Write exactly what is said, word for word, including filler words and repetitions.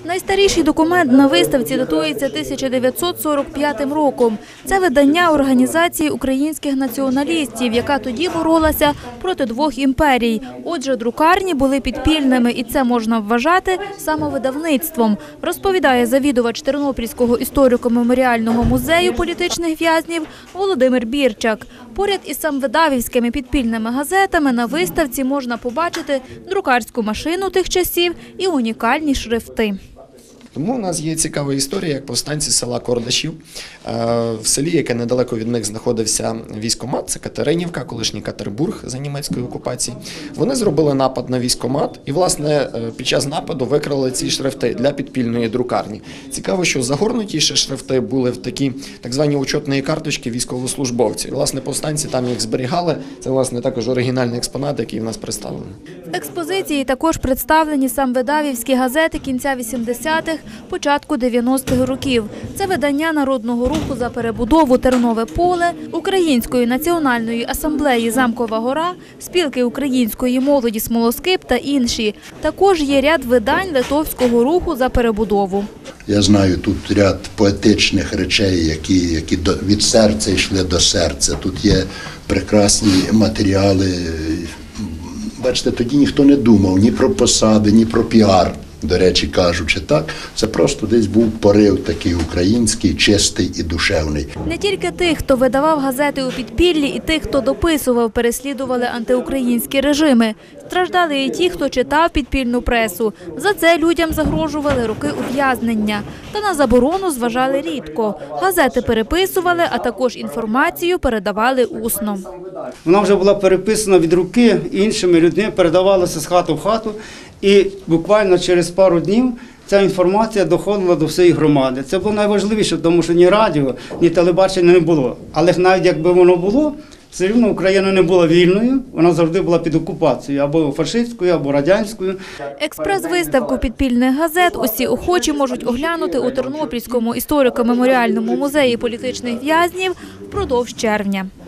Найстаріший документ на виставці датується тисяча дев'ятсот сорок п'ятим роком. Це видання Організації українських націоналістів, яка тоді боролася проти двох імперій. Отже, друкарні були підпільними, і це можна вважати самовидавництвом, розповідає завідувач Тернопільського історико-меморіального музею політичних в'язнів Володимир Бірчак. Поряд із самвидавівськими підпільними газетами на виставці можна побачити друкарську машину тих часів і унікальні шрифти. Тому у нас є цікава історія, як повстанці села Кордашів. В селі, яке недалеко від них знаходився військкомат, це Катеринівка, колишній Катербург за німецької окупації. Вони зробили напад на військкомат і, власне, під час нападу викрали ці шрифти для підпільної друкарні. Цікаво, що загорнуті ще шрифти були в такі так звані учетні карточки військовослужбовців. І, власне, повстанці там їх зберігали. Це, власне, також оригінальний експонат, який в нас представлений. В експозиції також представлені самвидавівські газети кінця вісімдесятих, початку дев'яностих років. Це видання Народного руху за перебудову «Тернове поле», Української національної асамблеї «Замкова гора», Спілки української молоді «Смолоскип» та інші. Також є ряд видань Литовського руху за перебудову. Я знаю, тут ряд поетичних речей, які, які до, від серця йшли до серця. Тут є прекрасні матеріали. Бачите, тоді ніхто не думав ні про посади, ні про піар, до речі кажучи, так. Це просто десь був порив такий український, чистий і душевний. Не тільки тих, хто видавав газети у підпіллі, і тих, хто дописував, переслідували антиукраїнські режими. Страждали і ті, хто читав підпільну пресу. За це людям загрожували роки ув'язнення. Та на заборону зважали рідко. Газети переписували, а також інформацію передавали усно. Вона вже була переписана від руки іншими людьми, передавалася з хати в хату. І буквально через пару днів ця інформація доходила до всієї громади. Це було найважливіше, тому що ні радіо, ні телебачення не було. Але навіть якби воно було, все рівно Україна не була вільною, вона завжди була під окупацією, або фашистською, або радянською. Експрес-виставку підпільних газет усі охочі можуть оглянути у Тернопільському історико-меморіальному музеї політичних в'язнів впродовж червня.